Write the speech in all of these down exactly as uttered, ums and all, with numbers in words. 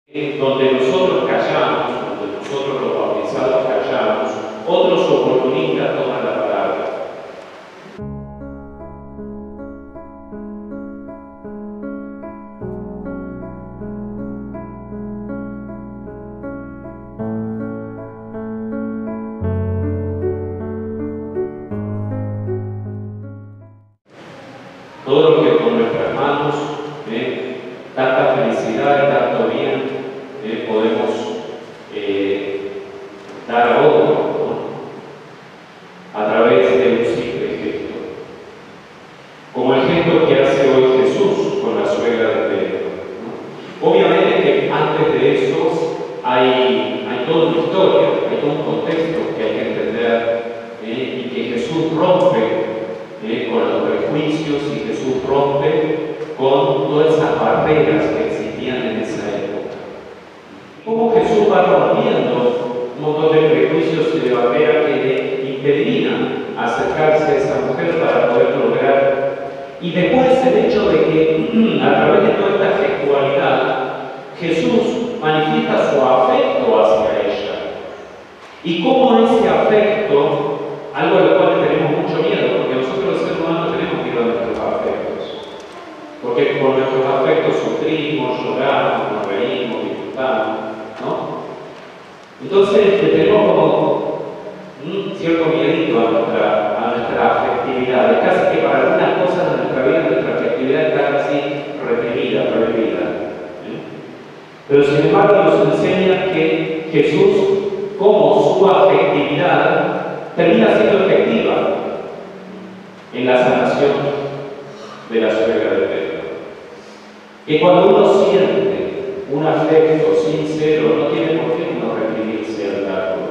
donde nosotros callamos, donde nosotros los bautizados callamos, otros oportunistas toman la palabra. Todo lo que con nuestras manos, eh, tanta felicidad y tanto bien, eh, podemos eh, dar a otro, ¿no? A través de un simple gesto. Como el gesto que hace hoy Jesús con la suegra de Pedro, ¿no? Obviamente que antes de eso hay, hay toda una historia, hay todo un contexto que hay que entender, eh, y que Jesús rompe Eh, con los prejuicios, y Jesús rompe con todas esas barreras que existían en esa época. Cómo Jesús va rompiendo un montón de prejuicios y de barreras que le impedirían acercarse a esa mujer para poder lograr. Y después el hecho de que a través de toda esta gestualidad Jesús manifiesta su afecto hacia ella. Y cómo ese afecto, algo a lo cual tenemos mucho miedo, porque nosotros los seres humanos tenemos miedo a nuestros afectos. Porque por nuestros afectos sufrimos, lloramos, nos reímos, disfrutamos, ¿no? Entonces le tenemos como un cierto miedito a nuestra, a nuestra afectividad. Es casi que para algunas cosas de nuestra vida, nuestra afectividad está casi reprimida, prohibida. ¿eh? Pero sin embargo nos enseña que Jesús, como su afectividad, termina siendo efectiva en la sanación de la suegra de Pedro. Que cuando uno siente un afecto sincero, no tiene por qué uno reprimirse al darlo.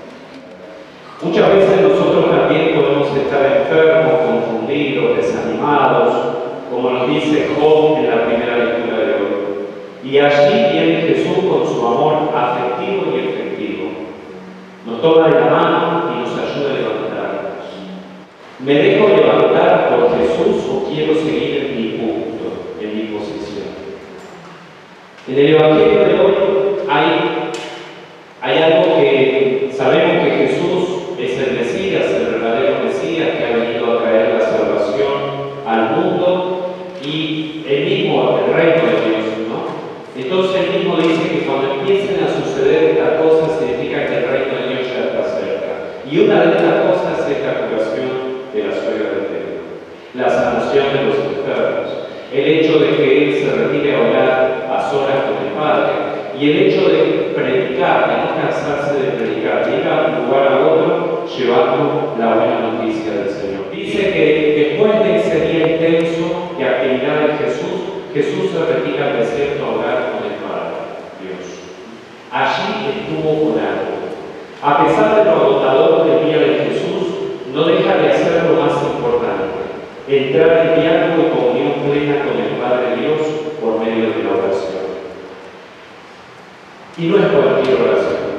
Muchas veces nosotros también podemos estar enfermos, confundidos, desanimados, como nos dice Job en la primera lectura de hoy. Y allí viene Jesús con su amor afectivo y efectivo. Nos toma de la mano y nos ayuda a levantarnos. ¿Me dejo levantar por Jesús o quiero seguir en mi punto, en mi posición? En el Evangelio de hoy hay, hay algo que sabemos que Jesús es el Mesías, el verdadero Mesías, que ha venido a traer la salvación al mundo y el mismo, el reino de Dios, ¿no? Entonces él mismo dice que cuando empiecen a suceder estas cosas significa que el reino de Dios ya está cerca. Y una de estas cosas es la curación de la suegra de Pedro, la sanación de los enfermos, el hecho de que él se retire a orar a solas con el Padre, y el hecho de predicar, de no cansarse de predicar, de ir de un lugar a otro llevando la buena noticia del Señor. Dice que después de ese día intenso de actividad de Jesús, Jesús se retira al desierto a orar con el Padre, Dios. Allí estuvo orando. A pesar de lo agotador del día de Jesús, no deja de hacer lo más importante: entrar en diálogo y comunión plena con el Padre Dios por medio de la oración. Y no es cualquier oración,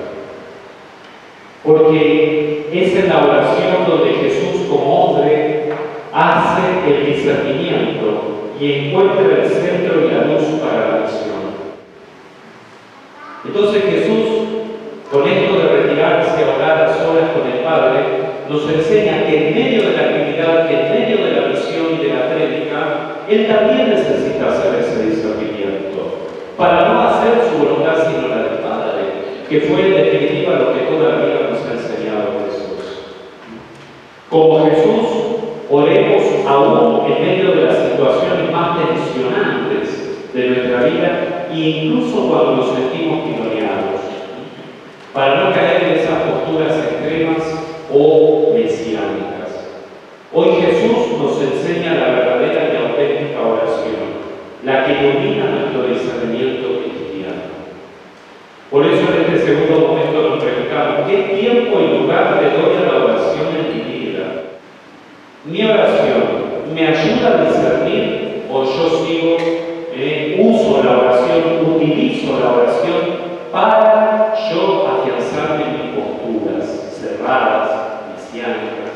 porque es en la oración donde Jesús, como hombre, hace el discernimiento y encuentra el centro y la luz para la misión. Entonces Jesús, con esto de retirarse a orar a solas con el Padre, nos enseña que en medio de la actividad, que en medio de la misión y de la prédica, Él también necesita hacer ese discernimiento, para no hacer su voluntad sino la del Padre, que fue en definitiva lo que toda la vida nos ha enseñado Jesús. Como Jesús, oremos aún en medio de las situaciones más tensionantes de nuestra vida, e incluso cuando nos sentimos tironeados, para no caer en esas posturas extremas o mesiánicas. Hoy Jesús nos enseña la verdadera y auténtica oración, la que ilumina nuestro discernimiento cristiano. Por eso en este segundo momento nos preguntamos: ¿qué tiempo y lugar le doy a la oración en mi vida? ¿Mi oración me ayuda a discernir o yo sigo, eh, uso la oración, utilizo la oración para yo afianzarme en mis posturas cerradas, mesiánicas?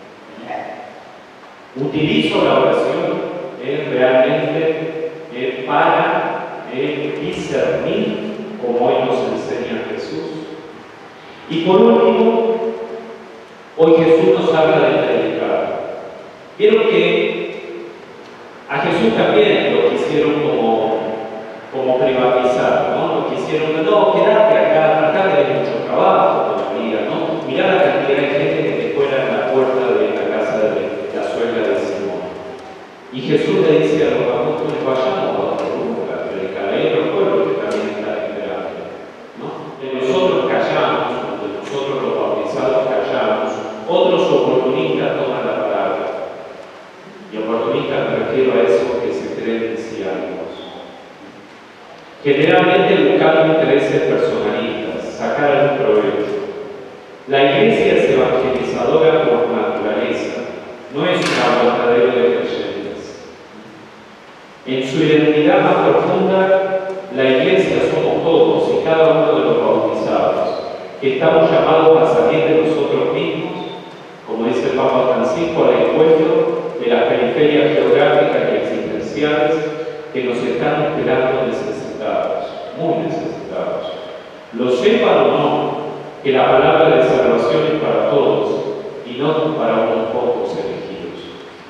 Utilizo la oración eh, realmente eh, para eh, discernir como hoy nos enseña Jesús. Y por último, hoy Jesús nos habla de predicar. Vieron que a Jesús también lo quisieron como, como privatizar, ¿no? Lo quisieron, no, quedate acá, acá tenés mucho trabajo todavía, ¿no? Mirá la cantidad de gente que te fuera en la puerta de la casa de la suegra de Simón. Y Jesús le dice a los apóstoles, vayamos a otro lugar a predicar. Hay otro pueblo que también está esperando, ¿no? De nosotros callamos, de nosotros los bautizados callamos, otros oportunistas toman la palabra. Y oportunistas me refiero a esos que se creen mesiánicos. Generalmente buscando intereses personalistas, sacar algún provecho. La iglesia es evangelizadora por naturaleza, no es un aguantadero de creyentes. En su identidad más profunda, la iglesia somos todos y cada uno de los bautizados, que estamos llamados a salir de nosotros mismos, como dice el Papa Francisco, al encuentro de las periferias geográficas y existenciales que nos están esperando necesitados, muy necesitados. Lo sepan o no, que la palabra de salvación es para todos y no para unos pocos elegidos.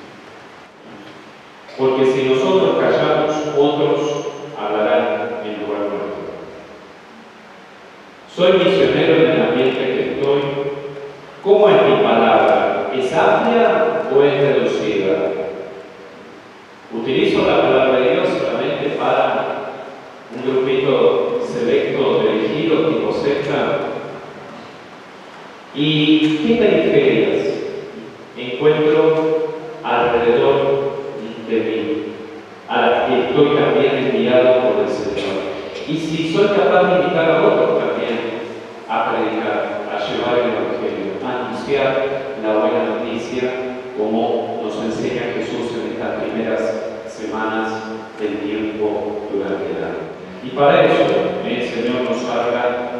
Porque si nosotros callamos, otros hablarán en lugar nuestro. Soy misionero en el ambiente que estoy. ¿Cómo es mi palabra? ¿Es amplia o es reducida? Utilizo la palabra de Dios solamente para un grupito selecto de elegidos tipo secta. ¿Y qué periferias encuentro alrededor de mí, a las que estoy también enviado por el Señor? Y si soy capaz de invitar a otros también a predicar, a llevar el Evangelio, a anunciar la buena noticia, como nos enseña Jesús en estas primeras semanas del tiempo durante el año. Y para eso el Señor nos habla